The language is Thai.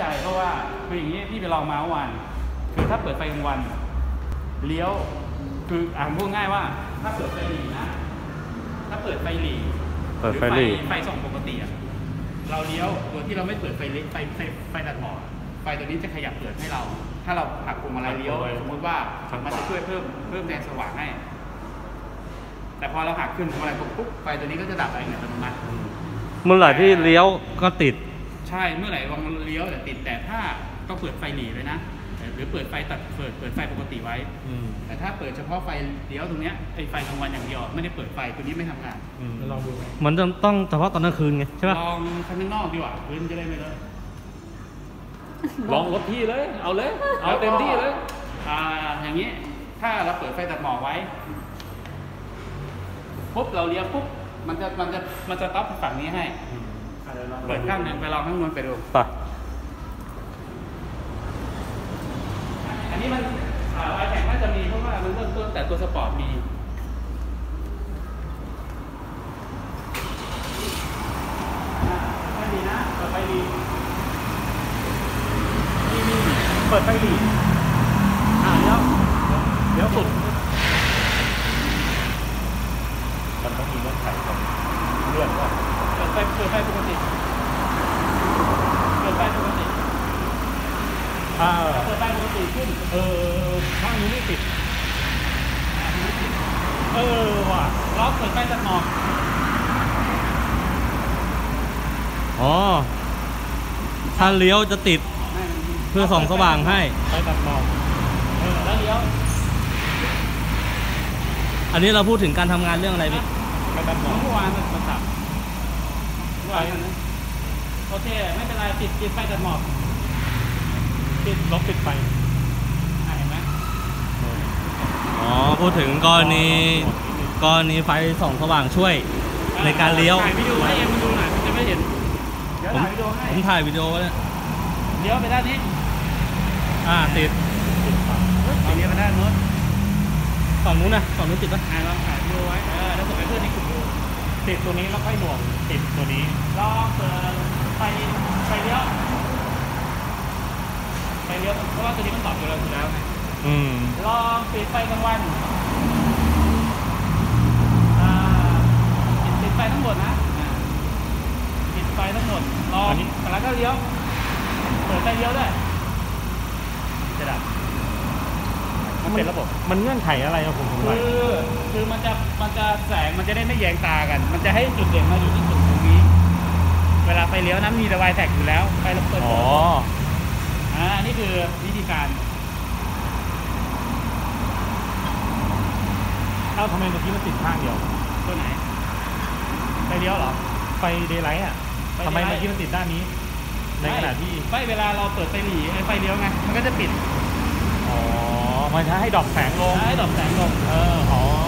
ใจเพราะว่าคืออย่างนี้พี่ไปลองมาเมื่อวานคือถ้าเปิดไฟกลางวันเลี้ยวคือพูดง่ายว่าถ้าเปิดไฟหลีนะถ้าเปิดไฟหลีหรือไฟส่องปกติอะเราเลี้ยวโดยที่เราไม่เปิดไฟเล็กไฟตัดหมอกไฟตัวนี้จะขยับเปิดให้เราถ้าเราหักพวงมาลัยเลี้ยวสมมติว่ามันจะช่วยเพิ่มแรงสว่างให้แต่พอเราหักขึ้นพวงมาลัยปุ๊บไฟตัวนี้ก็จะดับเองอัตโนมัติเมื่อไหร่ที่เลี้ยวก็ติดใช่เมื่อไหร่วางเลี้ยวแต่ติดแต่ถ้าต้องเปิดไฟหลีเลยนะหรือเปิดไฟตัดเปิดไฟปกติไว้แต่ถ้าเปิดเฉพาะไฟเลี้ยวตรงเนี้ยไอ้ไฟกลางวันอย่างเดียวไม่ได้เปิดไฟตัวนี้ไม่ทำงานลองดูมันจะต้องเฉพาะตอนกลางคืนไงใช่ไหมลองข้างนอกดีกว่าพื้นจะได้ไม่เลอะลองรถที่เลยเอาเลยเอาเต็มที่เลยอย่างนี้ถ้าเราเปิดไฟตัดหมอกไว้ปุ๊บเราเลี้ยวปุ๊บมันจะต๊อปฝั่งนี้ให้เปิดข้างหนึ่งไปลองข้างนู้นไปดูป่ะอันนี้มันไอแท็กน่าจะมีเพราะว่ามันเริ่มต้นแต่ตัวสปอร์ตมีไม่ดีนะเปิดไฟดีเปิดไฟดีเดี๋ยวสุดมันต้องมีเงื่อนไขของเลื่อนว่าเปิดไฟปกติเปิดไฟปกติเปิดไฟปกติขึ้นข้างนี้ไม่ติดว่ะล็อกเปิดไฟตัดหมอกถ้าเลี้ยวจะติดเพื่อส่องสว่างให้ไฟตัดหมอกแล้วเลี้ยวอันนี้เราพูดถึงการทำงานเรื่องอะไรพี่เมื่อวานมันตัดเมื่อวานนะโอเคไม่เป็นไรติดไฟตัดหมอกล็อกติดไฟเห็นไหมพูดถึงกรณีไฟส่องสว่างช่วยในการเลี้ยวถ่ายวิดีโอให้มันดูหน่อยมันจะไม่เห็นผมถ่ายวิดีโอไว้แล้วเลี้ยวไปด้านนี้ติดเลี้ยวไปด้านโน้นฝั่งนู้นนะฝั่งนู้นติดปะลองถ่ายวิดีโอไว้แล้วส่งไปเพื่อนในกลุ่มดูติดตัวนี้แล้วค่อยหน่วงติดตัวนี้ลองเปิดไฟเลี้ยวเพราะว่าตัวนี้มันตอบอยู่แล้วไงลองปิดไฟกลางวันปิดไฟทั้งหมดนะปิดไฟทั้งหมดลองแล้วก็เลี้ยวเปิดไฟเลี้ยวด้วยจะดับมันเป็นระบบมันเงื่อนไขอะไรครับผมคือมันจะแสงมันจะได้ไม่แยงตากันมันจะให้จุดเด่นมาอยู่ที่จุดตรงนี้เวลาไฟเลี้ยวนะมีแต่ไวแท็กอยู่แล้วไฟเราเปิดอันนี้คือวิธีการทำไมเมื่อกี้มันติดข้างเดียวตัวไหนไฟเลี้ยวเหรอไฟเดย์ไลท์ทำไมเมื่อกี้มันติดด้านนี้ในขณะที่เวลาเราเปิดไฟหลีไฟเลี้ยวไงมันก็จะปิดมันจะให้ดรอปแสงลงให้ดรอปแสงลง